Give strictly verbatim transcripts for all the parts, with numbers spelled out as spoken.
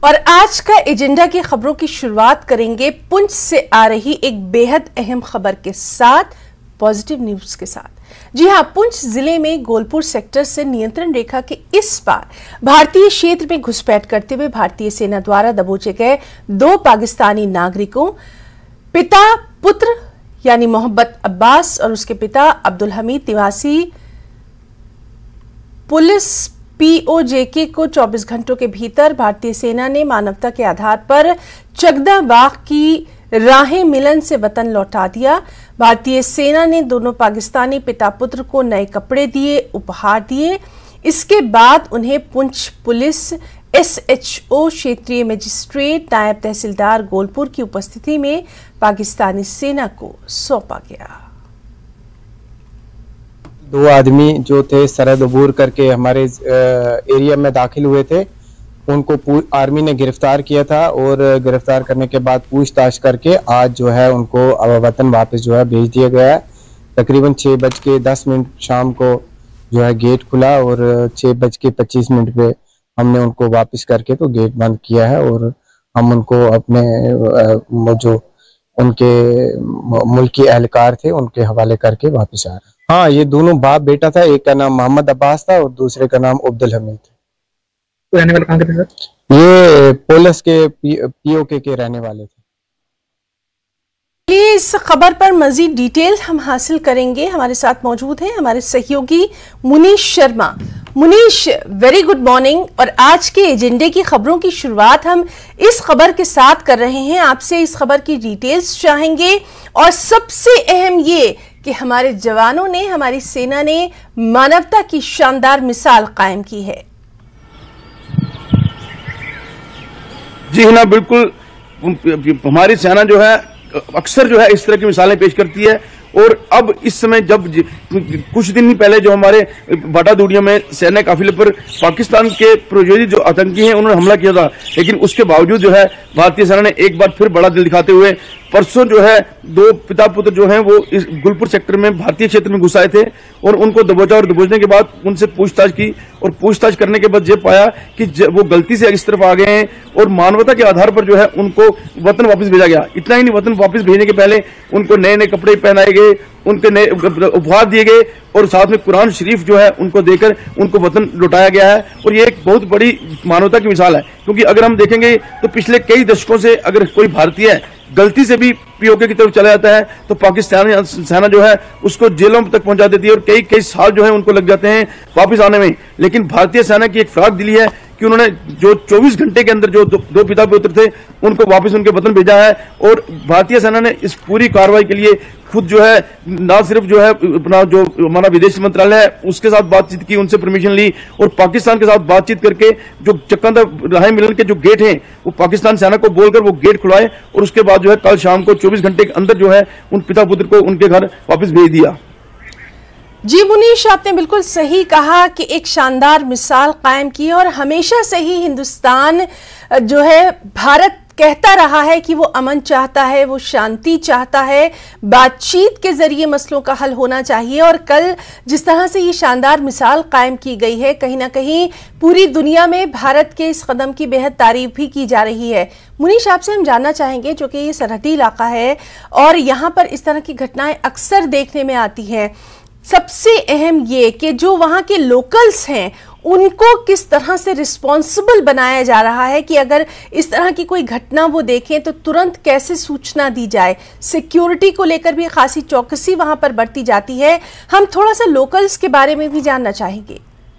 और आज का एजेंडा की खबरों की शुरुआत करेंगे पुंछ से आ रही एक बेहद अहम खबर के साथ, पॉजिटिव न्यूज के साथ। जी हां, पुंछ जिले में गोलपुर सेक्टर से नियंत्रण रेखा के इस पार भारतीय क्षेत्र में घुसपैठ करते हुए भारतीय सेना द्वारा दबोचे गए दो पाकिस्तानी नागरिकों, पिता पुत्र यानी मोहम्मद अब्बास और उसके पिता अब्दुल हमीद निवासी पुलिस पीओजेके को चौबीस घंटों के भीतर भारतीय सेना ने मानवता के आधार पर चकदा बाग की राहें मिलन से वतन लौटा दिया। भारतीय सेना ने दोनों पाकिस्तानी पिता पुत्र को नए कपड़े दिए, उपहार दिए। इसके बाद उन्हें पुंछ पुलिस एसएचओ, क्षेत्रीय मजिस्ट्रेट, नायब तहसीलदार गोलपुर की उपस्थिति में पाकिस्तानी सेना को सौंपा गया। दो आदमी जो थे सरहद अबूर करके हमारे एरिया में दाखिल हुए थे, उनको आर्मी ने गिरफ्तार किया था और गिरफ्तार करने के बाद पूछताछ करके आज जो है उनको वतन वापस जो है भेज दिया गया है। तकरीबन छः बज के दस मिनट शाम को जो है गेट खुला और छः बज के पच्चीस मिनट पे हमने उनको वापस करके तो गेट बंद किया है और हम उनको अपने जो उनके मुल्की एहलकार थे उनके हवाले करके वापस आ रहे हैं। हाँ, ये दोनों बाप बेटा था, एक का नाम मोहम्मद अब्बास था और दूसरे का नाम अब्दुल हमीद। तो रहने वाले कहाँ के थे सर? ये पुलिस के पीओके के रहने वाले थे। इस खबर पर मजीद डिटेल हम हासिल करेंगे। हमारे साथ मौजूद हैं हमारे सहयोगी Munish Sharma. Munish, very good morning. और आज के एजेंडे की खबरों की शुरुआत हम इस खबर के साथ कर रहे हैं। आपसे इस खबर की डिटेल्स चाहेंगे और सबसे अहम ये कि हमारे जवानों ने, हमारी सेना ने मानवता की शानदार मिसाल कायम की है। जी ना, बिल्कुल। हमारी सेना जो है अक्सर जो है इस तरह की मिसालें पेश करती है और अब इस समय जब कुछ दिन ही पहले जो हमारे बाटा दूड़िया में सैन्य काफिले पर पाकिस्तान के प्रायोजित जो आतंकी हैं उन्होंने हमला किया था, लेकिन उसके बावजूद जो है भारतीय सेना ने एक बार फिर बड़ा दिल दिखाते हुए परसों जो है दो पिता पुत्र जो हैं वो इस गुलपुर सेक्टर में भारतीय क्षेत्र में घुस आए थे और उनको दबोचा और दबोचने के बाद उनसे पूछताछ की और पूछताछ करने के बाद ये पाया कि वो गलती से इस तरफ आ गए हैं और मानवता के आधार पर जो है उनको वतन वापस भेजा गया। इतना ही नहीं, वतन वापस भेजने के पहले उनको नए नए कपड़े पहनाए गए, उनके नए उपहार दिए गए और साथ में कुरान शरीफ जो है उनको देकर उनको वतन लौटाया गया है। और ये एक बहुत बड़ी मानवता की मिसाल है, क्योंकि अगर हम देखेंगे तो पिछले कई दशकों से अगर कोई भारतीय गलती से भी पीओके की तरफ चला जाता है तो पाकिस्तानी सेना जो है उसको जेलों तक पहुंचा देती है और कई कई साल जो है उनको लग जाते हैं वापस आने में। लेकिन भारतीय सेना की एक फराक दिली है कि उन्होंने जो चौबीस घंटे के अंदर जो दो, दो पिता पुत्र थे उनको वापस उनके वतन भेजा है। और भारतीय सेना ने इस पूरी कार्रवाई के लिए खुद जो है ना सिर्फ जो है अपना जो हमारा विदेश मंत्रालय है उसके साथ बातचीत की, उनसे परमिशन ली और पाकिस्तान के साथ बातचीत करके जो चक्का राहें मिलन के जो गेट हैं वो पाकिस्तान सेना को बोलकर वो गेट खुलाए और उसके बाद जो है कल शाम को चौबीस घंटे के अंदर जो है उन पिता पुत्र को उनके घर वापस भेज दिया। जी मुनीश, आपने बिल्कुल सही कहा कि एक शानदार मिसाल कायम की और हमेशा से ही हिंदुस्तान जो है, भारत कहता रहा है कि वो अमन चाहता है, वो शांति चाहता है, बातचीत के जरिए मसलों का हल होना चाहिए। और कल जिस तरह से ये शानदार मिसाल कायम की गई है, कहीं ना कहीं पूरी दुनिया में भारत के इस कदम की बेहद तारीफ भी की जा रही है। मुनीश, आपसे हम जानना चाहेंगे, जो कि ये सरहदी इलाका है और यहाँ पर इस तरह की घटनाएं अक्सर देखने में आती हैं, सबसे अहम ये कि जो वहाँ के लोकल्स हैं उनको किस तरह से रिस्पॉन्सिबल बनाया जा रहा है कि अगर इस तरह की कोई घटना वो देखें तो तुरंत कैसे सूचना दी जाए। सिक्योरिटी को लेकर भी खासी चौकसी वहां पर बरती जाती है। हम थोड़ा सा लोकल्स के बारे में भी जानना चाहेंगे।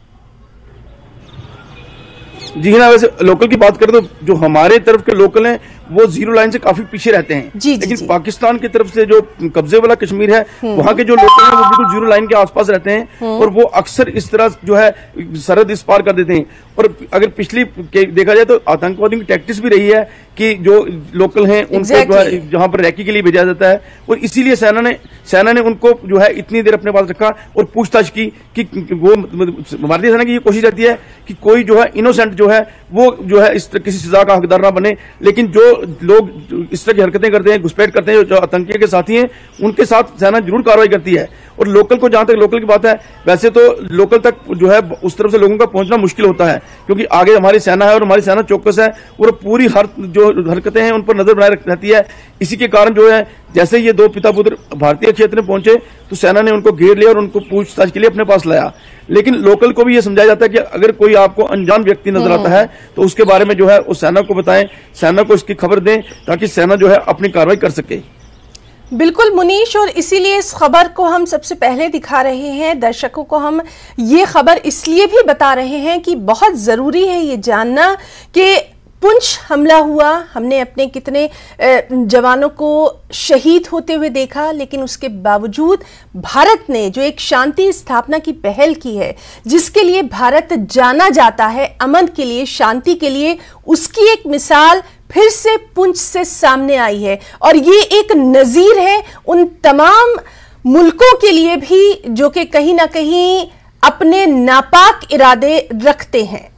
जी ना, वैसे लोकल की बात करें तो जो हमारे तरफ के लोकल हैं वो जीरो लाइन से काफी पीछे रहते हैं, जी, जी, लेकिन जी। पाकिस्तान की तरफ से जो कब्जे वाला कश्मीर है वहाँ के जो लोकल हैं वो बिल्कुल जीरो लाइन के आसपास रहते हैं और वो अक्सर इस तरह जो है सरहद इस पार कर देते हैं। और अगर पिछली देखा जाए तो आतंकवादियों की टैक्टिस भी रही है कि जो लोकल हैं उनको exactly. जहाँ पर रैकी के लिए भेजा जाता है और इसीलिए सेना ने सेना ने उनको जो है इतनी देर अपने पास रखा और पूछताछ की कि वो भारतीय सेना की ये कोशिश रहती है कि कोई जो है इनोसेंट जो है वो जो है इस किसी सजा का हकदार ना बने। लेकिन जो लोग इस तरह की हरकतें करते हैं, घुसपैठ करते हैं, जो आतंकियों के साथी हैं, उनके साथ सेना जरूर कार्रवाई करती है। और लोकल को, जहां तक लोकल की बात है, वैसे तो लोकल तक जो है उस तरफ से लोगों का पहुंचना मुश्किल होता है, क्योंकि आगे हमारी सेना है और हमारी सेना चौकस है और पूरी हर जो हरकतें हैं उन पर नजर बनाए रहती है। इसी के कारण जो है, जैसे ये दो पिता पुत्र भारतीय क्षेत्र में पहुंचे तो सेना ने उनको घेर लिया और उनको पूछताछ के लिए अपने पास लाया। लेकिन लोकल को भी ये समझाया जाता है कि अगर कोई आपको अनजान व्यक्ति नजर आता है तो उसके बारे में जो है उस सेना को बताएं, सेना को इसकी खबर दें, ताकि सेना जो है अपनी कार्रवाई कर सके। बिल्कुल मुनीश, और इसीलिए इस खबर को हम सबसे पहले दिखा रहे हैं, दर्शकों को हम ये खबर इसलिए भी बता रहे हैं कि बहुत ज़रूरी है ये जानना कि पुंछ हमला हुआ, हमने अपने कितने जवानों को शहीद होते हुए देखा, लेकिन उसके बावजूद भारत ने जो एक शांति स्थापना की पहल की है, जिसके लिए भारत जाना जाता है, अमन के लिए, शांति के लिए, उसकी एक मिसाल फिर से पुंछ से सामने आई है। और ये एक नजीर है उन तमाम मुल्कों के लिए भी जो कि कहीं ना कहीं अपने नापाक इरादे रखते हैं।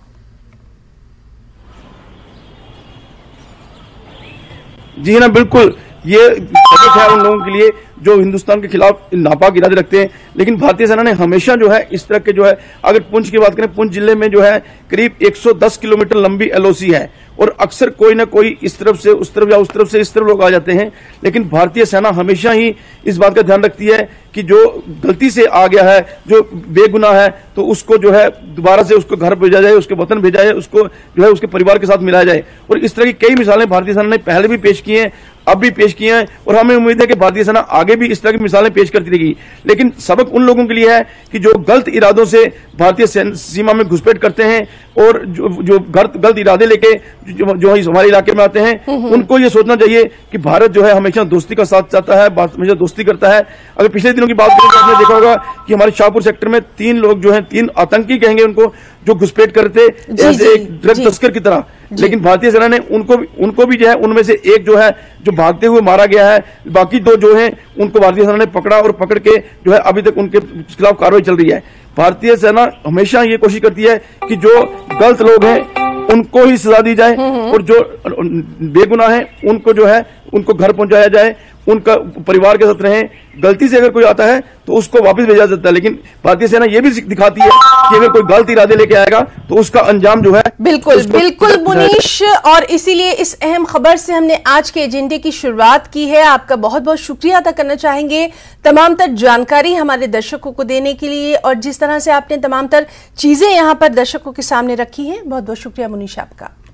जी ना, बिल्कुल, ये सबक है उन लोगों के लिए जो हिंदुस्तान के खिलाफ नापाक इरादे रखते हैं। लेकिन भारतीय सेना ने हमेशा जो है इस तरह के जो है, अगर पुंछ की बात करें, पुंछ जिले में जो है करीब एक सौ दस किलोमीटर लंबी एलओसी है और अक्सर कोई ना कोई इस तरफ से उस तरफ या उस तरफ से इस तरफ लोग आ जाते हैं। लेकिन भारतीय सेना हमेशा ही इस बात का ध्यान रखती है कि जो गलती से आ गया है, जो बेगुनाह है, तो उसको जो है दोबारा से उसको घर भेजा जाए, उसके वतन भेजा जाए, उसको जो है उसके परिवार के साथ मिलाया जाए। और इस तरह की कई मिसालें भारतीय सेना ने पहले भी पेश की हैं, अब भी पेश किए हैं, और हमें उम्मीद है कि भारतीय सेना आगे भी इस तरह की मिसालें पेश करती रहेगी। लेकिन सबक उन लोगों के लिए है कि जो गलत इरादों से भारतीय सीमा में घुसपैठ करते हैं और जो जो गलत गलत इरादे लेके जो, जो हमारे इलाके में आते हैं, उनको ये सोचना चाहिए कि भारत जो है हमेशा दोस्ती का साथ चाहता है, हमेशा दोस्ती करता है। अगर पिछले दिनों की बात करें तो आपने देखा होगा कि हमारे शाहपुर सेक्टर में तीन लोग जो हैं, तीन आतंकी कहेंगे उनको, जो घुसपैठ करते ऐसे एक ड्रग तस्कर की तरह, लेकिन भारतीय सेना ने उनको भी उनको भी जो है, उनमें से एक जो है जो भागते हुए मारा गया है, बाकी दो जो हैं उनको भारतीय सेना ने पकड़ा और पकड़ के जो है अभी तक उनके खिलाफ कार्रवाई चल रही है। भारतीय सेना हमेशा ये कोशिश करती है कि जो गलत लोग हैं उनको ही सजा दी जाए और जो बेगुनाह हैं उनको जो है उनको घर पहुंचाया जाए, उनका परिवार के साथ रहें। गलती से अगर कोई आता है तो उसको वापस भेजा जाता है, लेकिन भारतीय सेना ये भी दिखाती है कि अगर कोई गलत इरादे लेके आएगा तो उसका अंजाम जो है। बिल्कुल बिल्कुल मुनीश, और इसीलिए इस अहम खबर से हमने आज के एजेंडे की शुरुआत की है। आपका बहुत बहुत शुक्रिया अदा करना चाहेंगे तमाम तर जानकारी हमारे दर्शकों को देने के लिए, और जिस तरह से आपने तमाम तर चीजें यहाँ पर दर्शकों के सामने रखी हैं, बहुत बहुत शुक्रिया मुनीश आपका।